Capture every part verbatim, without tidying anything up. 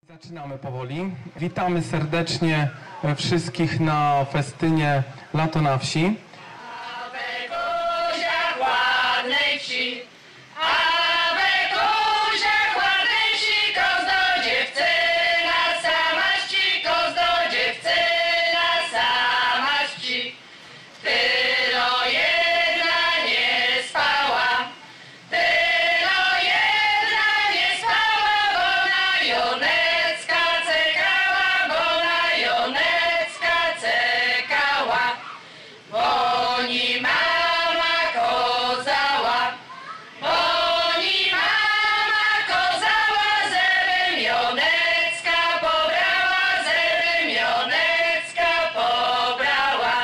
Zaczynamy powoli. Witamy serdecznie wszystkich na festynie Lato na wsi. A we koziach ładnej wsi, a we koziach ładnej wsi, koz do dziewczyna sama ści, koz do dziewczyna sama ści. Tylo jedna nie spała, tylo jedna nie spała, bo na Jonecka czekała, bo na Jonecka czekała. Bo ni mama kozała, bo ni mama kozała, żebym Jonecka pobrała, żebym Jonecka pobrała.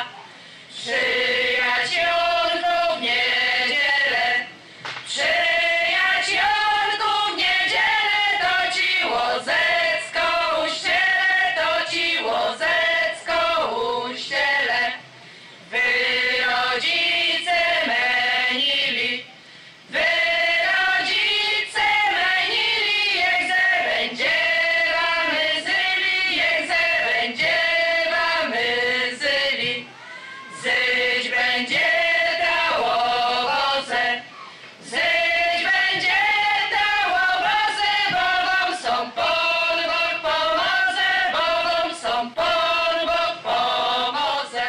Przyjaciółku w niedzielę, przyjaciółku w niedzielę, to ci łozecko uścielę, to ci łozecko uścielę. Wy rodzice menili, wy rodzice menili, jak ze będzie wam zyli, jak ze będzie wam zyli. Zyć będzie dało owoce, zyć będzie dało owoce, bo wam są Pan Bóg pomoże, bo wam są Pan Bóg pomoże.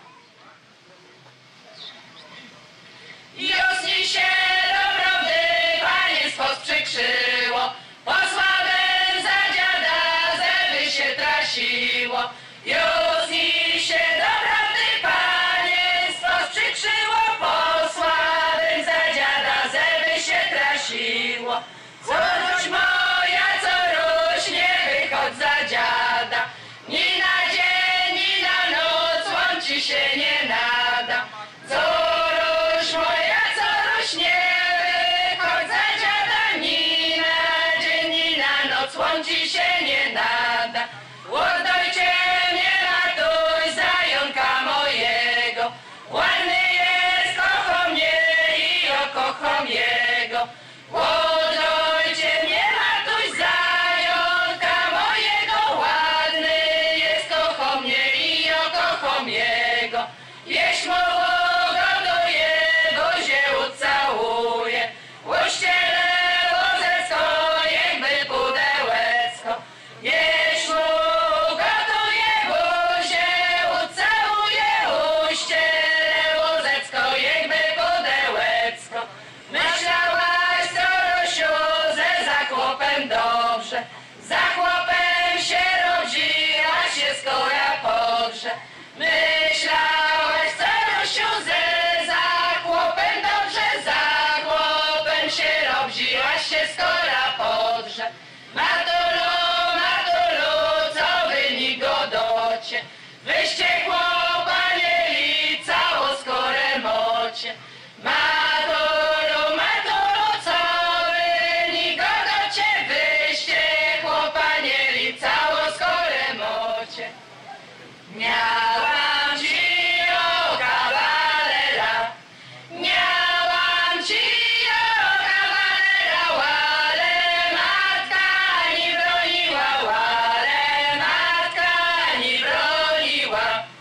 Już się doprawdy państwo sprzykrzyło, posłałem za dziada, żeby się trasiło. Już się doprawdy państwo sprzykrzyło, posłałem za dziada, żeby się trasiło. Córuś moja, córuś, nie wychodź za dziada, ni na dzień, ni na noc, łam ci się nie nada. Córuś moja, córuś, nie wychodź za dziada, ni na dzień, ni na noc, łam ci się nie nada. Oddajcie mnie, matuś, zająka mojego, ładny jest, kocham mnie i okocham jego. Oddajcie mnie, matuś, zająka mojego, ładny jest, kocham mnie i okocham jego. Jeśli mogę, do jego się ucałuję, uścielę łozecko, jakby pudełecko. Jeśli mogę, do jego się ucałuję, uścielę łozecko, jakby pudełecko. Myślałaś, córusiu, że za chłopem dobrze, za chłopem się rodziłaś, się skora podrze. Myślałaś, córusiu, że za chłopem dobrze, za chłopem się rodziłaś, się skora podrze. Matulu, matulu, co wy ni godocie, wyście chłopa mieli całą skorę mocie. Matulu, matulu, co wy ni godocie, wyście chłopa mieli całą skorę mocie. Miałam ci o kawalera, miałam ci o kawalera, ale matka ni broniła, ale matka ni broniła.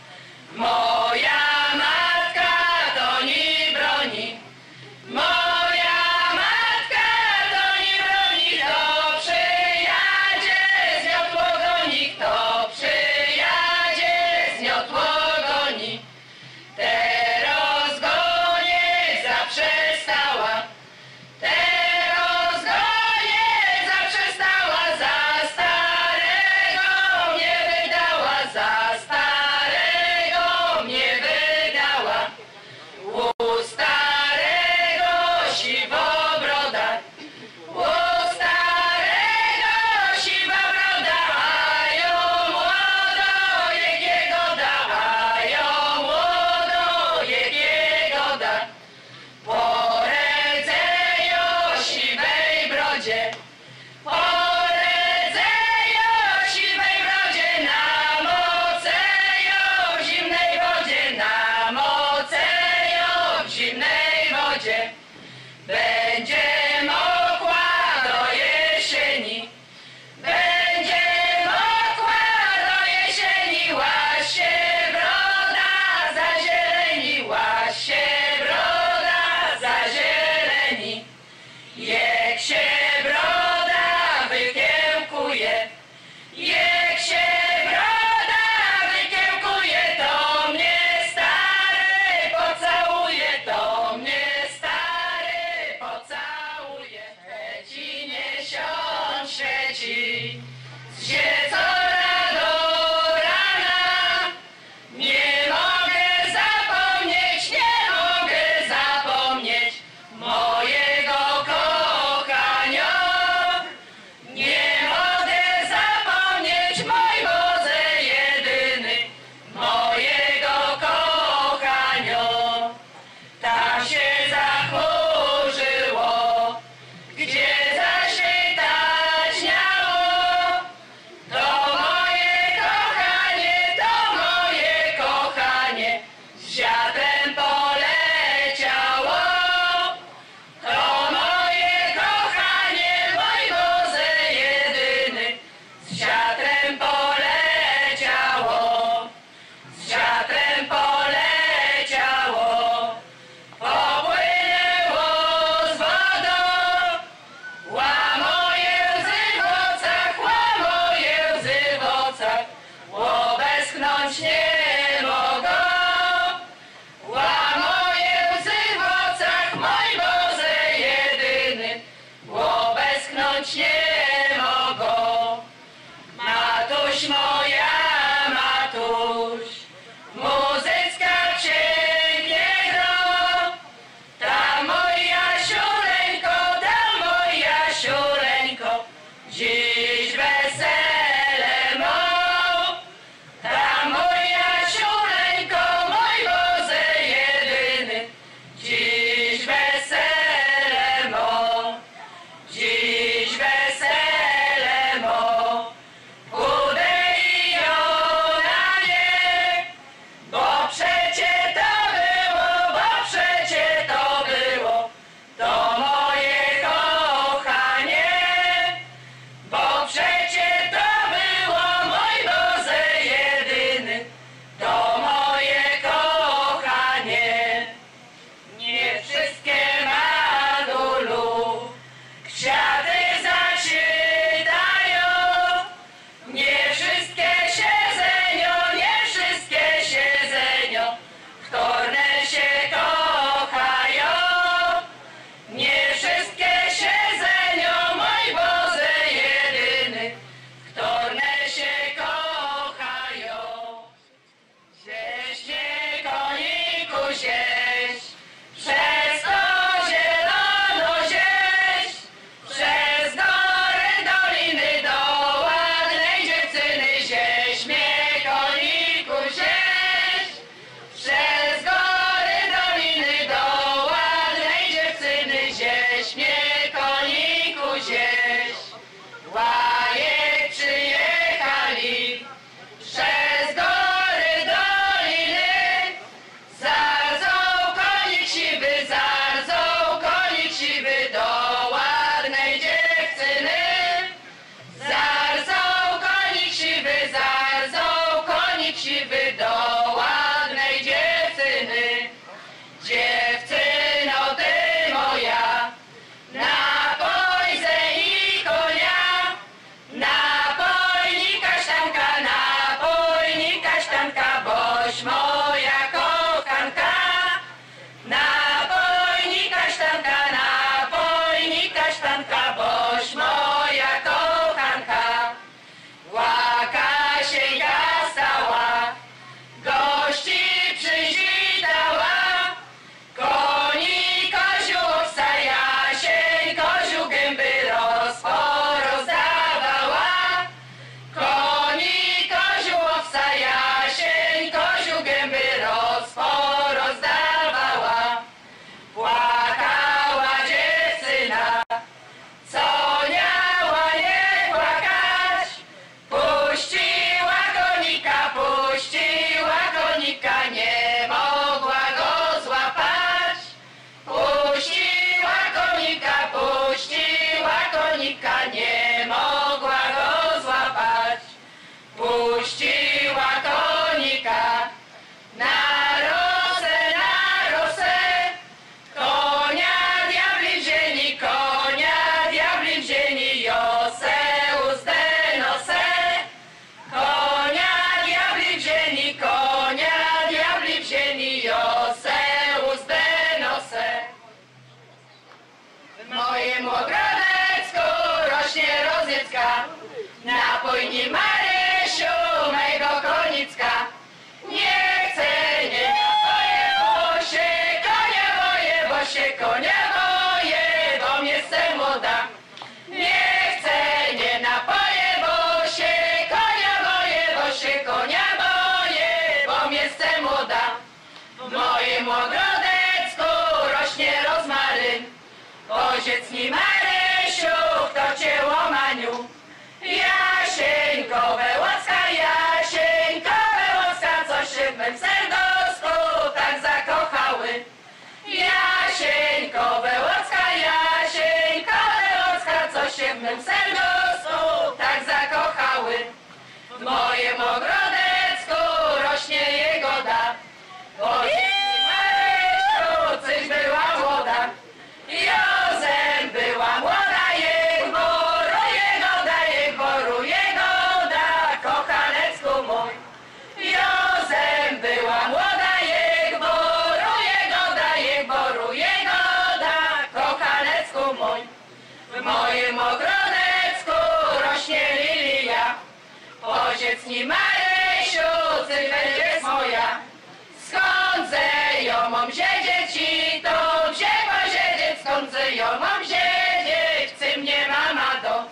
Maryśka, napojnij Marysiu mego konicka. Nie chcę, nie napoję, bo się konia boję, bo się konia boję, bo jestem młoda. Nie chcę, nie napoję, bo się konia boję, bo się konia boję, bo jestem młoda. W moim ogrodecku rośnie rozmaryn. Powiedz mi Marysiu, kto cię łomaniu? Jasieńkowe łaska, Jasieńkowe łaska, co się w mym serduszku tak zakochały. Jasieńkowe łaska, Jasieńkowe łaska, co się w mym serduszku tak zakochały. W moim ogrodecku rośnie jegoda. Powiedz mi Marysiu, cyś była młoda. Jozem była młoda, jegboru, jegoda, jegboru, jegoda, kochanecku mój. Jozem była młoda, jegboru, jegoda, jegboru, jegoda, kochanecku mój. W moim ogrodecku rośnie lilia. Powiedz mi Marysiu, ty będziesz moja. Skąd ją mam siedzieć i to gdzie posiedzieć? Skąd ją mam siedzieć? Chce mnie mama do.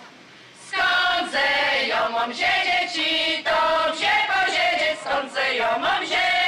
Skąd ją mam siedzieć i to gdzie posiedzieć? Skąd ją mam siedzieć?